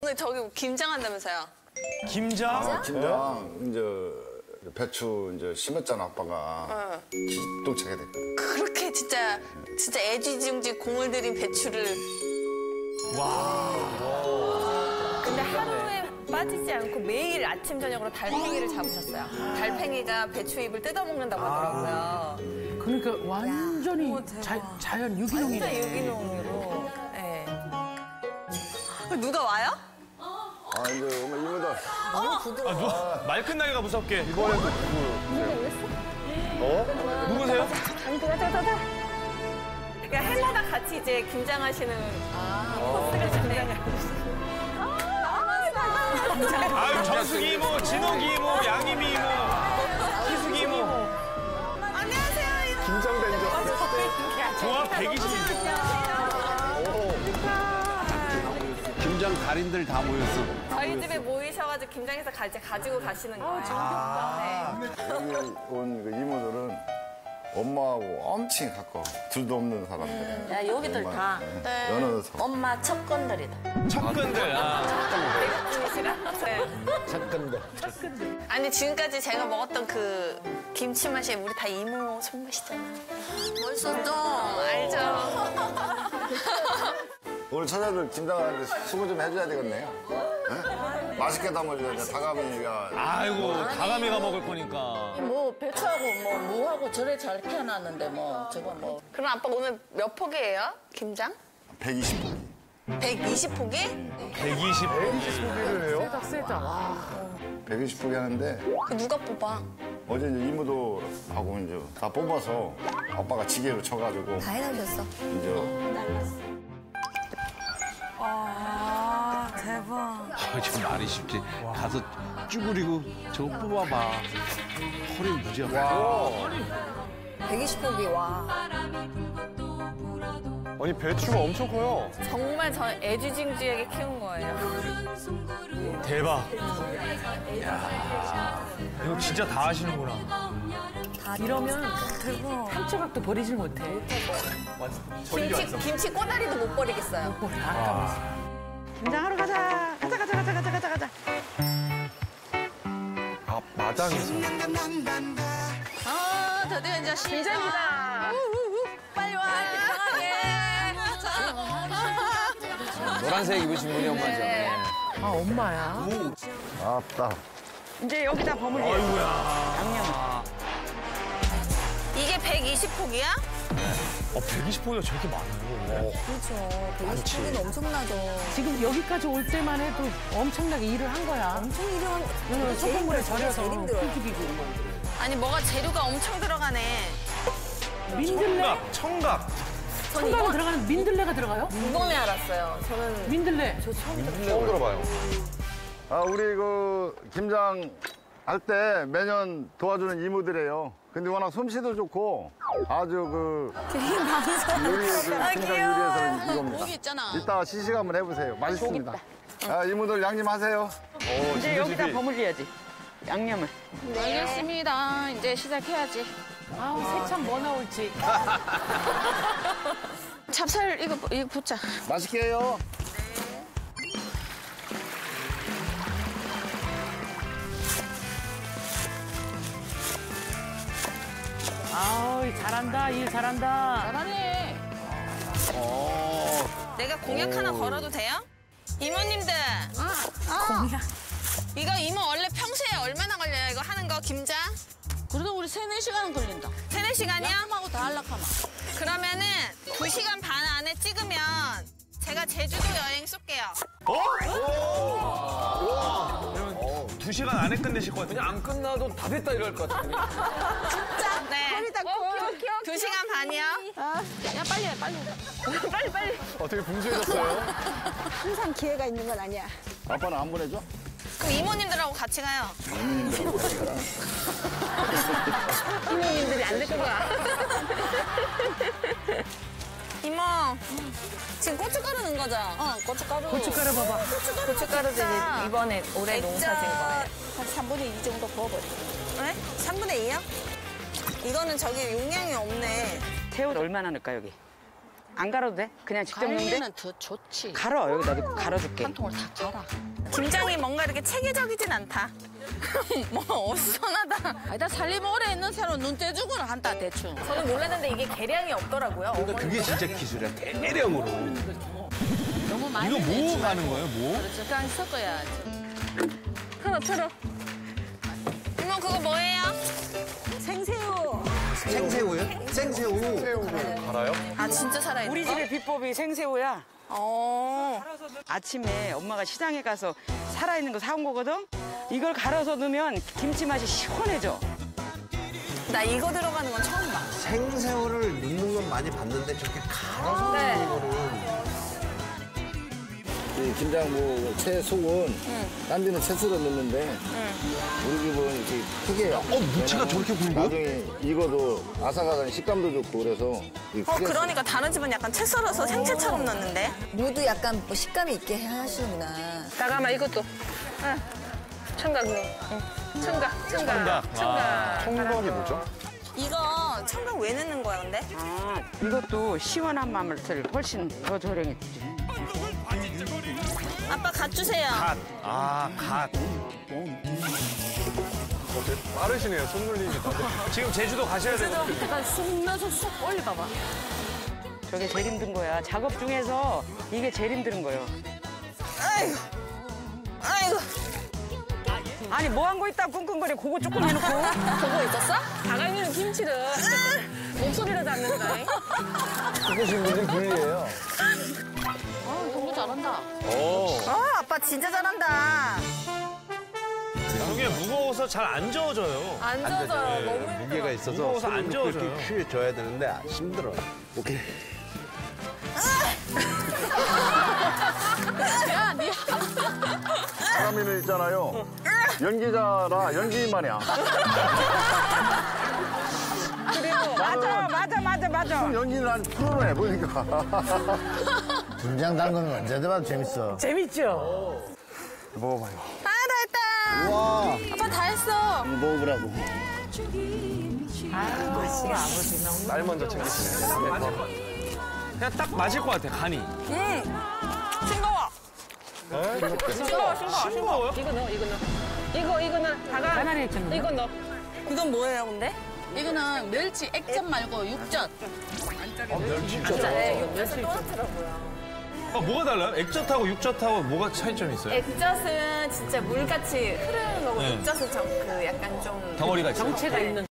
근데 저기 김장한다면서요? 김장? 아, 김장 이제 배추 이제 심었잖아 아빠가. 기똥차게 됐거든. 그렇게 진짜 애지중지 공을 들인 배추를. 근데 하루에 빠지지 않고 매일 아침 저녁으로 달팽이를 잡으셨어요. 달팽이가 배추 잎을 뜯어먹는다고 하더라고요. 그러니까 완전히 자연 유기농이네. 진짜 유기농으로. 네. 누가 와요? 아 이제 엄마 이모들. 말 끝나기가 무섭게. 이번에도 누구세요? 그러니까 해마다 같이 이제 김장하시는 코스가 좋네. 아유, 정숙이 이모, 진옥이 이모, 양이미 이모, 희숙이 이모. 안녕하세요. 김장된 줄 조합 120인. 김장 달인들 다 모였어. 저희 집에 모이셔가지고 김장해서 가지고 가시는 거예요. 여기 온 그 이모들은 엄마하고 엄청 가까워. 둘도 없는 사람들. 야, 여기들 다 여느 사람. 엄마 첩건들이다. 척근들. 잠깐만. 아니 지금까지 제가 먹었던 그 김치 맛이 우리 다 이모 손맛이잖아. 벌써 좀 알죠. 오늘 처자들 김장하는데 수고 좀 해줘야 되겠네요. 네? 맛있게 담아줘야 돼. 다가미가. 아이고, 다가미가 먹을 거니까. 뭐 배추하고 뭐 무하고 저래 잘 피어났는데 뭐 저거 뭐 그럼 아빠 오늘 몇 포기예요? 김장? 120포기. 120포기? 120. 세다 세다. 와. 120포기 하는데 누가 뽑아? 어제 이제 이모도 하고 이제 다 뽑아서 아빠가 지게로 쳐가지고 다 해달렸어. 이제 대박. 지금 말이 쉽지. 가서 쭈그리고 저거 뽑아봐. 허리 무지 아파. 120포기 와. 아니, 배추가 엄청 커요. 정말 저 애지중지하게 키운 거예요. 대박. 야, 이거 진짜 다 하시는구나. 이러면 한 조각도 버리질 못해. 김치 꼬다리도 못 버리겠어요. 김장하러 가자. 가자. 아, 마당에서. 드디어 이제 김장이다. 빨리 와. 편하게. 노란색 입으신 분이 엄마죠. 아 엄마야. 아따. 이제 여기다 버무려. 아이고야. 양념. 이게 120포기야? 120포기가 저렇게 많아요. 그렇죠. 120포기는 엄청나죠. 지금 여기까지 올 때만 해도 엄청나게 일을 한 거야. 엄청 일한 소금물에 절여서 풀기비고. 아니 뭐가 재료가 엄청 들어가네. 민들레? 청각. 청각에 들어가는 민들레가 들어가요? 이번에 알았어요. 저는 민들레. 처음 들어봐요. 아 우리 그 김장 할 때 매년 도와주는 이모들이에요. 근데 워낙 솜씨도 좋고 아주 그 요리 김장 요리에서는 이겁니다. 여기 있잖아. 이따 시식 한번 해보세요. 맛있습니다. 아, 이모들 양념하세요. 이제 여기다 버무려야지. 양념을. 알겠습니다. 이제 시작해야지. 아우 새참 뭐 나올지. 찹쌀 이거 붓자. 맛있게 해요. 아우 잘한다. 일 잘한다. 잘하네. 내가 공약 하나 걸어도 돼요? 이모님들. 공약. 이거 이모 원래 평소에 얼마나 걸려요? 이거 하는 거 김장? 그래도 우리 3-4시간은 걸린다. 3-4시간이요? 양념하고 다 하려면. 그러면은 2시간 반 안에 찍으면 제가 제주도 여행 쏠게요. 2시간 안에 끝내실 것 같아요. 그냥 안 끝나도 다 됐다 이럴 것 같은데. 진짜? 네. 허리다 커. 2시간 반이요? 야 빨리 해 빨리. 빨리. 어떻게 분주해졌어요? 항상 기회가 있는 건 아니야. 아빠는 안 보내줘? 그럼 이모님들하고 같이 가요. 이모님들이 안 될 거야. 이모, 지금 고춧가루 넣은 거죠? 고춧가루. 고춧가루 봐봐. 고춧가루도 이제 이번에 올해 농사 진 거예요. 한 3분의 2 정도 부어버려. 네? 3분의 2요? 이거는 저기 용량이 없네. 새우 얼마나 넣을까 여기? 안 갈아도 돼? 그냥 직접 넣으면 돼? 갈리는 더 좋지. 갈아. 여기다 넣고 갈아줄게. 한 통을 다 갈아. 김장이 뭔가 이렇게 체계적이진 않다. 뭐 어수선하다. 아니다 살림 오래 있는 사람 눈 떼주고는 한다 대충. 저는 몰랐는데 이게 계량이 없더라고요. 그러니까 그게 진짜 기술이야. 대량으로. 너무 많이. 이거 뭐 내지 가는 말고. 거예요, 뭐? 그렇죠. 그냥 섞어야지. 틀어. 이모 그거 뭐예요? 생새우. 생새우요? 생새우. 알아요? 아 진짜 살아있는 우리 거? 집의 비법이 생새우야. 아침에 엄마가 시장에 가서 살아있는 거 사온 거거든? 이걸 갈아서 넣으면 김치 맛이 시원해져. 나 이거 들어가는 건 처음 봐. 생새우를 넣는 건 많이 봤는데 저렇게 갈아서 네. 넣는 거는 이 김장 뭐 채속은 딴 데는 채소로 넣는데 우리 집은 이렇게 크게 무채가 저렇게 굵어? 나중에 익어도 아삭아삭한 식감도 좋고 그래서 이렇게 크게 그러니까 다른 집은 약간 채 썰어서 생채처럼 넣는데. 무도 약간 뭐 식감이 있게 하시는구나. 잠깐만 이것도. 청각 넣어. 청각. 청각이 뭐죠? 이거 청각 왜 넣는 거야 근데? 아, 이것도 시원한 맛을 훨씬 더 저렴해지지. 아빠 갓 주세요. 갓. 빠르시네요, 손놀림이. 지금 제주도 가셔야 되는데. 약간 쑥 넣어서 쑥 올려봐봐. 저게 제일 힘든 거야. 작업 중에서 이게 제일 힘든 거예요. 아이고. 아니 뭐 한 거 있다 끙끙거려. 그거 조금 해놓고. 보고 있었어? 다가있는 김치를 목소리로 잡는다. 크신 분들 분리해요. 너무 잘한다. 아빠 진짜 잘한다. 저게 무거워서 잘 안 저어져요. 안 젖어요. 너무 힘들어. 무게가 있어서 무거워서 안 손을 저어져요. 이렇게 휘어줘야 되는데 힘들어. 오케이. 야, 니 사람이는 있잖아요. 연기자라 연기인만이야. 맞아. 연기는 한 프로로 해보니까. 김장 담그는 건 언제 봐도 재밌어. 재밌죠? 먹어봐요. 다 했다. 우와. 아빠 다 했어. 이거 먹어보라고. 날 먼저 챙기시네. 그냥 딱 맞을 것 같아, 간이. 싱거워. 싱거워요? 이거 넣어. 다가. 가만히 있잖아. 이거 넣어. 이건 뭐예요 근데? 이거는 멸치 액젓 말고 육젓. 네, 육젓을 똑같더라고요. 뭐가 달라요? 액젓하고 육젓하고 뭐가 차이점이 있어요? 액젓은 진짜 물같이 흐르는 거고 네. 육젓은 그 약간 좀 덩어리가 있어요. 정체가 있는.